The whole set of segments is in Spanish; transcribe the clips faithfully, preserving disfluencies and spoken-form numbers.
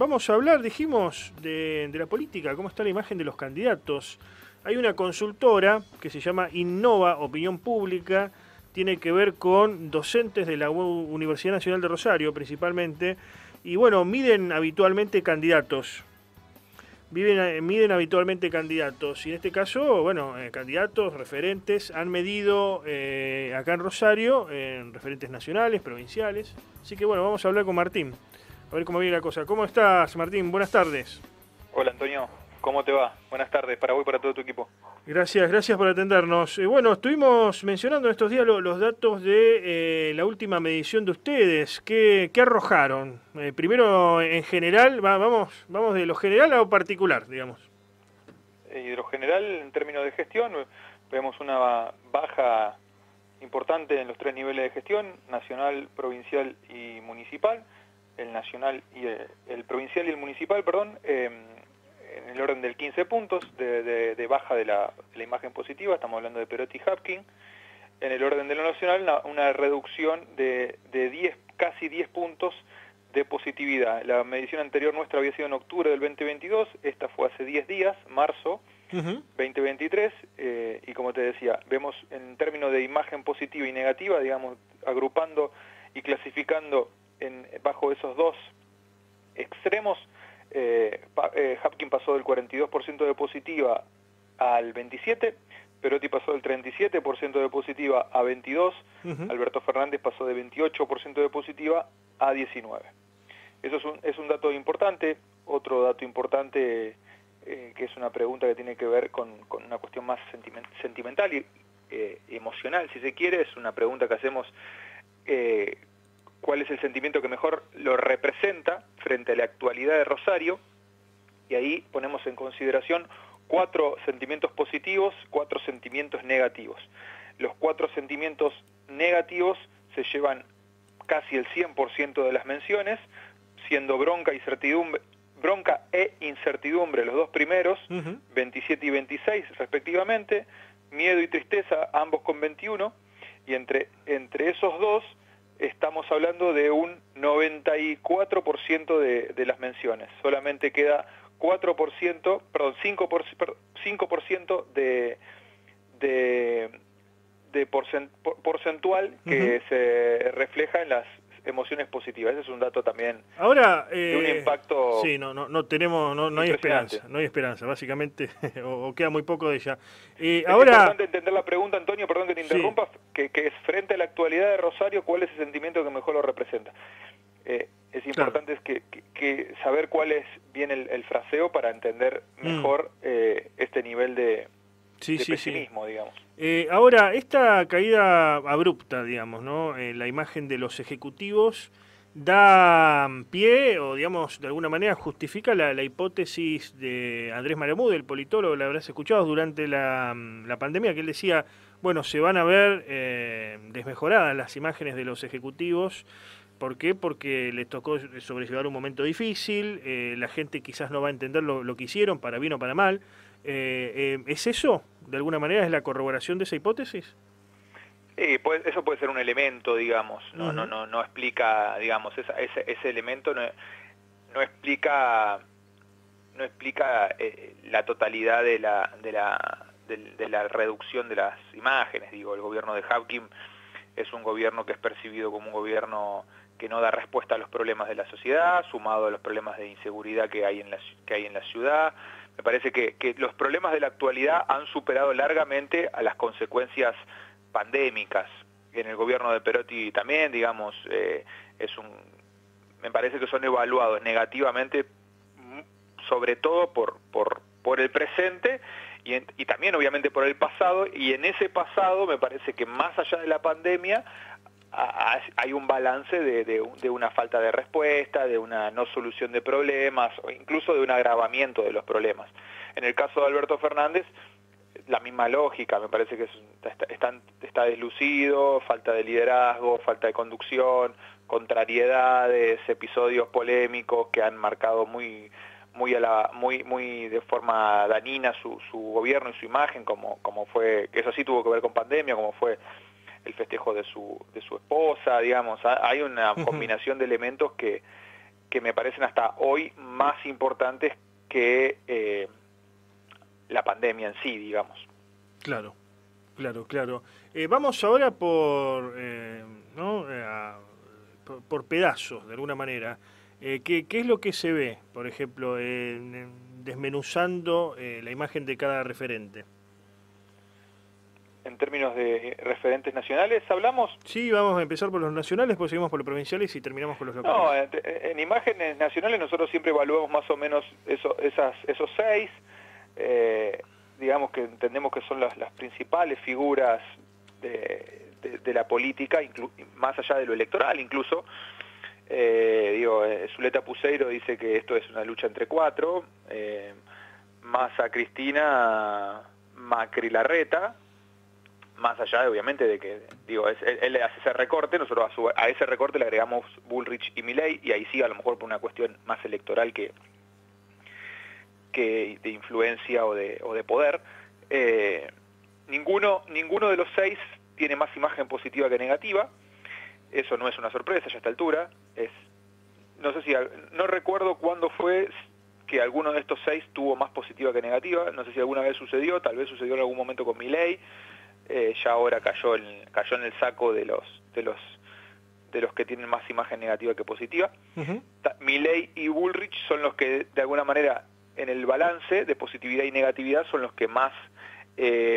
vamos a hablar, dijimos, de, de la política, cómo está la imagen de los candidatos. Hay una consultora que se llama Innova Opinión Pública, tiene que ver con docentes de la Universidad Nacional de Rosario, principalmente, y bueno, miden habitualmente candidatos. Viven, miden habitualmente candidatos, y en este caso, bueno, eh, candidatos, referentes, han medido eh, acá en Rosario, en referentes nacionales, provinciales. Así que bueno, vamos a hablar con Martín, a ver cómo viene la cosa. ¿Cómo estás, Martín? Buenas tardes. Hola, Antonio. ¿Cómo te va? Buenas tardes para vos y para todo tu equipo. Gracias, gracias por atendernos. Eh, bueno, estuvimos mencionando en estos días lo, los datos de eh, la última medición de ustedes. ¿Qué, qué arrojaron? Eh, primero, en general, va, vamos, vamos de lo general a lo particular, digamos. Eh, y de lo general, en términos de gestión, vemos una baja importante en los tres niveles de gestión, nacional, provincial y municipal. El nacional y el, el provincial y el municipal, perdón, eh, en el orden del quince puntos de, de, de baja de la, de la imagen positiva, estamos hablando de Perotti y Hapkin. En el orden de lo nacional, una, una reducción de, de diez, casi diez puntos de positividad. La medición anterior nuestra había sido en octubre del veinte veintidós, esta fue hace diez días, marzo uh-huh. veinte veintitrés, eh, y como te decía, vemos en términos de imagen positiva y negativa, digamos, agrupando y clasificando en, bajo esos dos extremos. Eh, eh, Hapkin pasó del cuarenta y dos por ciento de positiva al veintisiete por ciento, Perotti pasó del treinta y siete por ciento de positiva a veintidós por ciento, uh-huh. Alberto Fernández pasó de veintiocho por ciento de positiva a diecinueve por ciento. Eso es un, es un dato importante. Otro dato importante, eh, que es una pregunta que tiene que ver con, con una cuestión más sentiment, sentimental y eh, emocional, si se quiere, es una pregunta que hacemos... Eh, cuál es el sentimiento que mejor lo representa frente a la actualidad de Rosario, y ahí ponemos en consideración cuatro sentimientos positivos, cuatro sentimientos negativos. Los cuatro sentimientos negativos se llevan casi el cien por ciento de las menciones, siendo bronca y certidumbre, bronca e incertidumbre los dos primeros, uh-huh. veintisiete y veintiséis respectivamente, miedo y tristeza ambos con veintiuno, y entre, entre esos dos estamos hablando de un noventa y cuatro por ciento de, de las menciones. Solamente queda cuatro por ciento, perdón, cinco por ciento, cinco por ciento de, de, de porcent, porcentual que uh-huh. se refleja en las emociones positivas. Ese es un dato también. Ahora, eh, de un impacto. Sí, no, no, no tenemos, no, no hay esperanza, no hay esperanza, básicamente, o, o queda muy poco de ella. Eh, es ahora, importante entender la pregunta, Antonio, perdón que te interrumpa, sí. que, que es frente a la actualidad de Rosario, ¿cuál es el sentimiento que mejor lo representa? Eh, es importante claro. es que, que, que saber cuál es bien el, el fraseo para entender mejor mm. eh, este nivel de, sí, de sí, pesimismo, sí. digamos. Eh, ahora, esta caída abrupta, digamos, ¿no? Eh, la imagen de los ejecutivos da pie, o digamos, de alguna manera justifica la, la hipótesis de Andrés Malamud, el politólogo, la habrás escuchado durante la, la pandemia, que él decía, bueno, se van a ver eh, desmejoradas las imágenes de los ejecutivos. ¿Por qué? Porque les tocó sobrellevar un momento difícil, eh, la gente quizás no va a entender lo, lo que hicieron, para bien o para mal. Eh, eh, ¿Es eso? ¿De alguna manera es la corroboración de esa hipótesis? Sí, pues, eso puede ser un elemento, digamos, no, uh-huh. no, no, no explica, digamos, esa, ese, ese elemento no, no explica, no explica eh, la totalidad de la, de la, de, de la reducción de las imágenes. Digo, el gobierno de Hapkin es un gobierno que es percibido como un gobierno que no da respuesta a los problemas de la sociedad, sumado a los problemas de inseguridad que hay en la, que hay en la ciudad. Me parece que, que los problemas de la actualidad han superado largamente a las consecuencias pandémicas. En el gobierno de Perotti también, digamos, eh, es un, me parece que son evaluados negativamente, sobre todo por, por, por el presente y, en, y también obviamente por el pasado, y en ese pasado me parece que más allá de la pandemia a, a, hay un balance de, de, de una falta de respuesta, de una no solución de problemas, o incluso de un agravamiento de los problemas. En el caso de Alberto Fernández, la misma lógica, me parece que es, está, está, está deslucido, falta de liderazgo, falta de conducción, contrariedades, episodios polémicos que han marcado muy muy a la muy muy de forma dañina su, su gobierno y su imagen, como como fue, que eso sí tuvo que ver con pandemia, como fue el festejo de su de su esposa, digamos. Hay una combinación de elementos que que me parecen hasta hoy más importantes que eh, la pandemia en sí, digamos. Claro, claro, claro. Eh, vamos ahora por, eh, ¿no? Eh, a- por, por pedazos, de alguna manera. Eh, ¿qué, qué es lo que se ve, por ejemplo, en- en desmenuzando eh, la imagen de cada referente? En términos de referentes nacionales, hablamos. Sí, vamos a empezar por los nacionales, pues seguimos por los provinciales y terminamos con los locales. No, en, en imágenes nacionales nosotros siempre evaluamos más o menos eso, esas, esos seis, eh, digamos que entendemos que son las, las principales figuras de, de, de la política, inclu, más allá de lo electoral incluso. Eh, digo, eh, Zuleta Puseiro dice que esto es una lucha entre cuatro, eh, Massa Cristina, Macri Larreta, más allá de, obviamente, de que, digo, es, él, él hace ese recorte, nosotros a, su, a ese recorte le agregamos Bullrich y Milei, y ahí sí, a lo mejor por una cuestión más electoral que, que de influencia o de, o de poder. Eh, ninguno, ninguno de los seis tiene más imagen positiva que negativa, eso no es una sorpresa ya a esta altura, es, no sé si, no recuerdo cuándo fue que alguno de estos seis tuvo más positiva que negativa, no sé si alguna vez sucedió, tal vez sucedió en algún momento con Milei. Eh, ya ahora cayó en, cayó en el saco de los de los de los que tienen más imagen negativa que positiva. Uh-huh. Milei y Bullrich son los que de alguna manera en el balance de positividad y negatividad son los que más eh,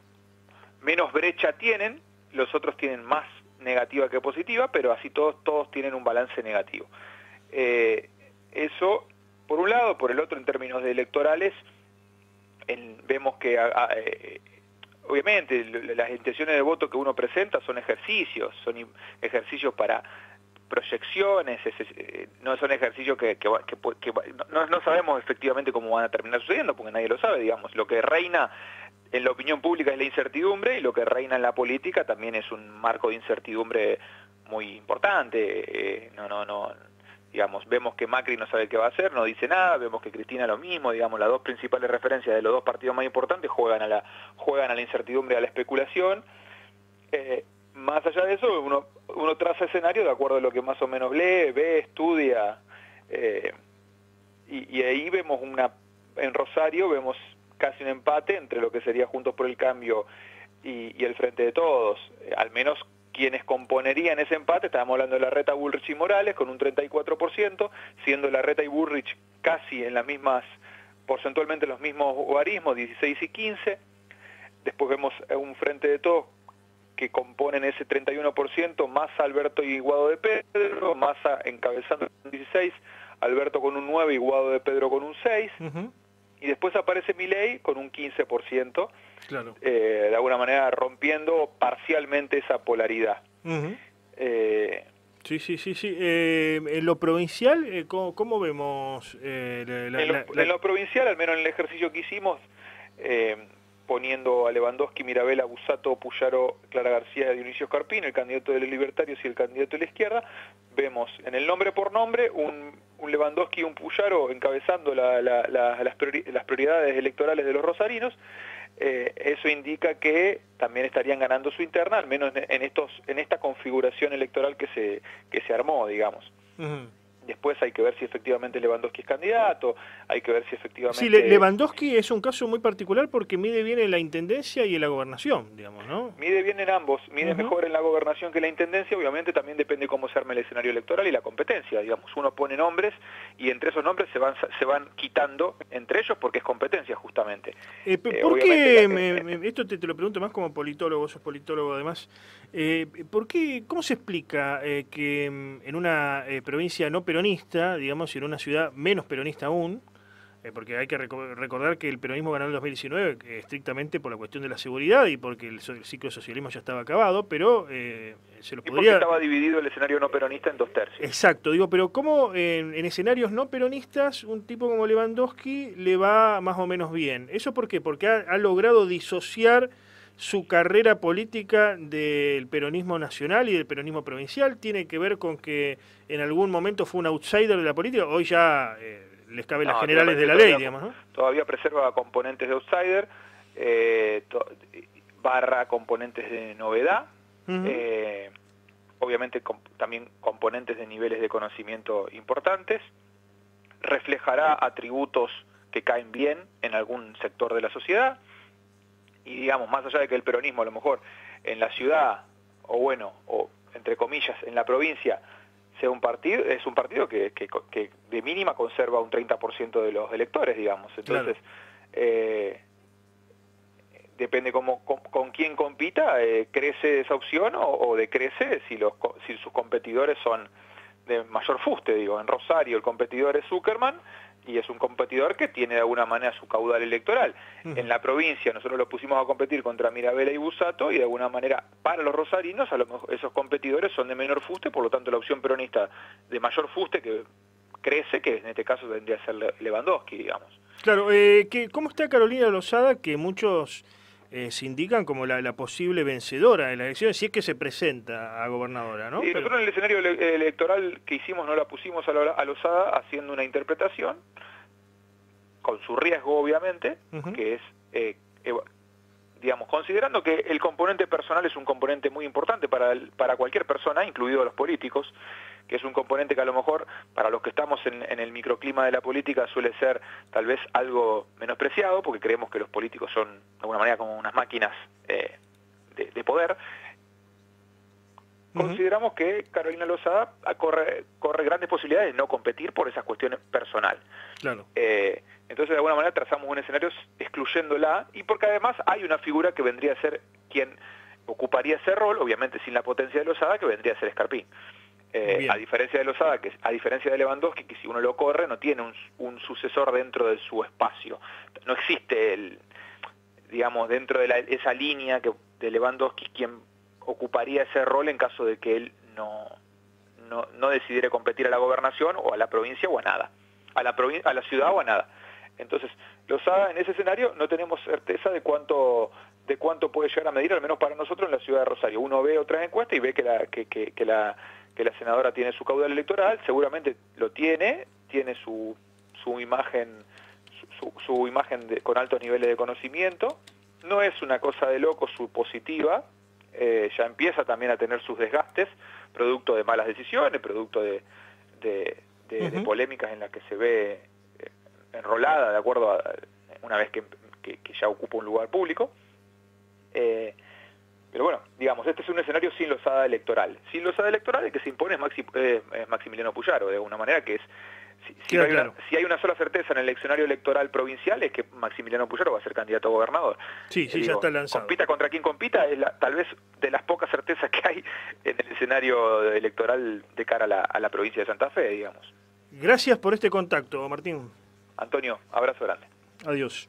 menos brecha tienen, los otros tienen más negativa que positiva, pero así todos todos tienen un balance negativo. Eh, eso por un lado, por el otro en términos de electorales en, vemos que a, a, eh, obviamente las intenciones de voto que uno presenta son ejercicios, son ejercicios para proyecciones, no son ejercicios que, que, que, que no, no sabemos efectivamente cómo van a terminar sucediendo, porque nadie lo sabe, digamos. Lo que reina en la opinión pública es la incertidumbre, y lo que reina en la política también es un marco de incertidumbre muy importante. No, no, no, digamos, vemos que Macri no sabe qué va a hacer, no dice nada, vemos que Cristina lo mismo, digamos, las dos principales referencias de los dos partidos más importantes juegan a la, juegan a la incertidumbre, a la especulación. Eh, más allá de eso, uno, uno traza escenario de acuerdo a lo que más o menos lee, ve, estudia, eh, y, y ahí vemos una, en Rosario vemos casi un empate entre lo que sería Juntos por el Cambio y, y el Frente de Todos, eh, al menos quienes componerían ese empate, estábamos hablando de Larreta, Bullrich y Morales, con un treinta y cuatro por ciento, siendo Larreta y Bullrich casi en las mismas, porcentualmente los mismos guarismos, dieciséis y quince. Después vemos un Frente de Todos que componen ese treinta y uno por ciento, Massa, Alberto y Guado de Pedro, Massa encabezando con dieciséis, Alberto con un nueve y Guado de Pedro con un seis. Uh-huh. Y después aparece Milei con un quince por ciento, claro. eh, de alguna manera rompiendo parcialmente esa polaridad. Uh-huh. eh, sí, sí, sí, sí. Eh, en lo provincial, eh, ¿cómo, cómo vemos? Eh, la, en, lo, la, la... en lo provincial, al menos en el ejercicio que hicimos, eh, poniendo a Lewandowski, Mirabella, Busato, Puyaro, Clara García, Dionisio Scarpín, el candidato de los libertarios y el candidato de la izquierda, vemos en el nombre por nombre un, un Lewandowski y un Puyaro encabezando la, la, la, las, priori, las prioridades electorales de los rosarinos. Eh, eso indica que también estarían ganando su interna, al menos en, en, estos, en esta configuración electoral que se, que se armó, digamos. Uh-huh. Después hay que ver si efectivamente Lewandowski es candidato, hay que ver si efectivamente... Sí, Lewandowski es un caso muy particular porque mide bien en la intendencia y en la gobernación, digamos, ¿no? Mide bien en ambos, mide uh-huh. mejor en la gobernación que en la intendencia, obviamente también depende cómo se arme el escenario electoral y la competencia, digamos, uno pone nombres y entre esos nombres se van se van quitando entre ellos porque es competencia justamente. Eh, ¿Por eh, qué? La, me, me, esto te, te lo pregunto más como politólogo, vos sos politólogo además, eh, ¿por qué, cómo se explica eh, que en una eh, provincia no peronista, digamos, y en una ciudad menos peronista aún, eh, porque hay que rec recordar que el peronismo ganó en el dos mil diecinueve eh, estrictamente por la cuestión de la seguridad y porque el, el ciclo de socialismo ya estaba acabado, pero eh, se los y podría... porque estaba dividido el escenario no peronista en dos tercios. Exacto, digo, pero ¿cómo en, en escenarios no peronistas un tipo como Lewandowski le va más o menos bien? ¿Eso por qué? Porque ha, ha logrado disociar su carrera política del peronismo nacional y del peronismo provincial. Tiene que ver con que en algún momento fue un outsider de la política, hoy ya eh, les cabe no, las generales de la ley, digamos, ¿no? Todavía preserva componentes de outsider, eh, to, barra componentes de novedad, uh-huh. eh, obviamente com también componentes de niveles de conocimiento importantes, reflejará atributos que caen bien en algún sector de la sociedad, y digamos, más allá de que el peronismo a lo mejor en la ciudad, o bueno, o entre comillas, en la provincia, sea un partido, es un partido que, que, que de mínima conserva un treinta por ciento de los electores, digamos. Entonces, claro. eh, depende cómo, con, con quién compita, eh, crece esa opción o, o decrece si, los, si sus competidores son de mayor fuste, digo. En Rosario el competidor es Zuckerman, y es un competidor que tiene de alguna manera su caudal electoral. Uh-huh. En la provincia nosotros lo pusimos a competir contra Mirabella y Busato, y de alguna manera para los rosarinos a lo mejor esos competidores son de menor fuste, por lo tanto la opción peronista de mayor fuste que crece, que en este caso tendría que ser Lewandowski, digamos. Claro, eh, que, ¿cómo está Carolina Lozada, que muchos eh, se indican como la, la posible vencedora de las elecciones, si es que se presenta a gobernadora, ¿no? Sí, Pero... nosotros en el escenario ele electoral que hicimos no la pusimos a, la, a Lozada haciendo una interpretación, con su riesgo obviamente, uh-huh. que es, eh, eh, digamos, considerando que el componente personal es un componente muy importante para, el, para cualquier persona, incluidos los políticos, que es un componente que a lo mejor para los que estamos en, en el microclima de la política suele ser tal vez algo menospreciado, porque creemos que los políticos son de alguna manera como unas máquinas eh, de, de poder. Uh-huh. Consideramos que Carolina Lozada corre, corre grandes posibilidades de no competir por esas cuestiones personales. Claro. Eh, entonces de alguna manera trazamos un escenario excluyéndola, y porque además hay una figura que vendría a ser quien ocuparía ese rol, obviamente sin la potencia de Lozada, que vendría a ser Escarpín. Eh, a diferencia de Lozada, que a diferencia de Lewandowski, que si uno lo corre no tiene un, un sucesor dentro de su espacio. No existe el, digamos, dentro de la, esa línea que de Lewandowski quien ocuparía ese rol en caso de que él no, no, no decidiera competir a la gobernación o a la provincia o a nada, a la, a la ciudad o a nada. Entonces, Lozada en ese escenario no tenemos certeza de cuánto de cuánto puede llegar a medir, al menos para nosotros en la ciudad de Rosario. Uno ve otras encuestas y ve que la, que, que, que la, que la senadora tiene su caudal electoral, seguramente lo tiene, tiene su, su imagen, su, su, su imagen de, con altos niveles de conocimiento, no es una cosa de loco su positiva, eh, ya empieza también a tener sus desgastes, producto de malas decisiones, producto de, de, de, uh-huh. de polémicas en las que se ve eh, enrolada, de acuerdo a una vez que, que, que ya ocupa un lugar público. Eh, pero bueno, digamos, este es un escenario sin Lozada electoral. Sin Lozada electoral el que se impone es, Maxi, eh, es Maximiliano Puyaro, de alguna manera, que es, si, si, claro, hay una, claro. si hay una sola certeza en el escenario electoral provincial es que Maximiliano Puyaro va a ser candidato a gobernador. Sí, sí, eh, digo, ya está lanzado. Compita contra quien compita, es la, tal vez de las pocas certezas que hay en el escenario electoral de cara a la, a la provincia de Santa Fe, digamos. Gracias por este contacto, Martín. Antonio, abrazo grande. Adiós.